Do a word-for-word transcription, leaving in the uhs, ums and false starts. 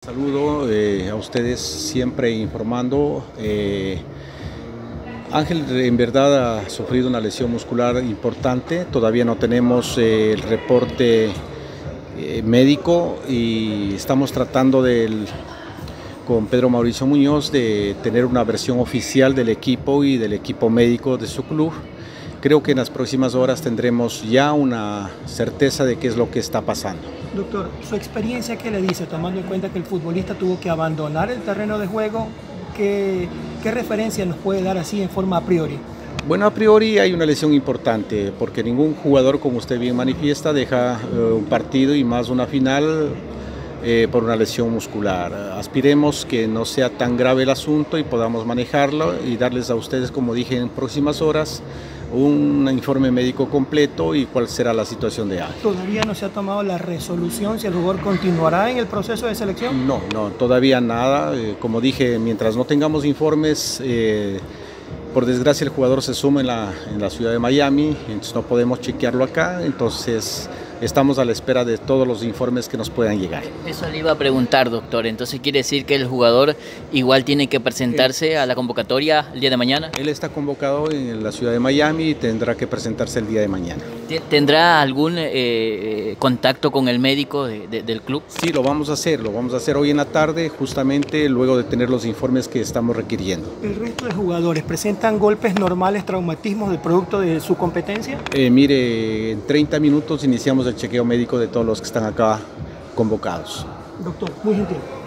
Saludo eh, a ustedes siempre informando. Eh, Ángel en verdad ha sufrido una lesión muscular importante, todavía no tenemos eh, el reporte eh, médico y estamos tratando del, con Pedro Mauricio Muñoz de tener una versión oficial del equipo y del equipo médico de su club. Creo que en las próximas horas tendremos ya una certeza de qué es lo que está pasando. Doctor, ¿su experiencia qué le dice, tomando en cuenta que el futbolista tuvo que abandonar el terreno de juego? ¿Qué, qué referencia nos puede dar así en forma a priori? Bueno, a priori hay una lesión importante, porque ningún jugador, como usted bien manifiesta, deja eh, un partido y más una final eh, por una lesión muscular. Aspiremos que no sea tan grave el asunto y podamos manejarlo y darles a ustedes, como dije, en próximas horas, un informe médico completo y cuál será la situación de Ángel. ¿Todavía no se ha tomado la resolución si el jugador continuará en el proceso de selección? No, no, todavía nada. Eh, como dije, mientras no tengamos informes, eh, por desgracia el jugador se suma en la, en la ciudad de Miami, entonces no podemos chequearlo acá, entonces estamos a la espera de todos los informes que nos puedan llegar. Eso le iba a preguntar, doctor. Entonces, ¿quiere decir que el jugador igual tiene que presentarse a la convocatoria el día de mañana? Él está convocado en la ciudad de Miami y tendrá que presentarse el día de mañana. ¿Tendrá algún eh, contacto con el médico de, de, del club? Sí, lo vamos a hacer, lo vamos a hacer hoy en la tarde, justamente luego de tener los informes que estamos requiriendo. ¿El resto de jugadores presentan golpes normales, traumatismos del producto de su competencia? Eh, mire, en treinta minutos iniciamos el chequeo médico de todos los que están acá convocados. Doctor, muy gentil.